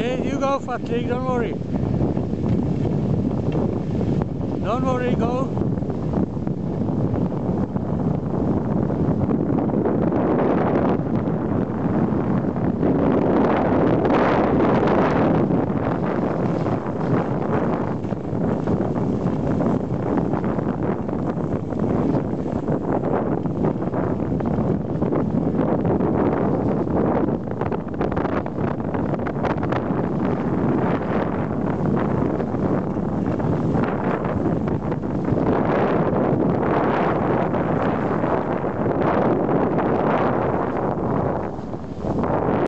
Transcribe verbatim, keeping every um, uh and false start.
Okay, you go, Fatlik, don't worry. Don't worry, go.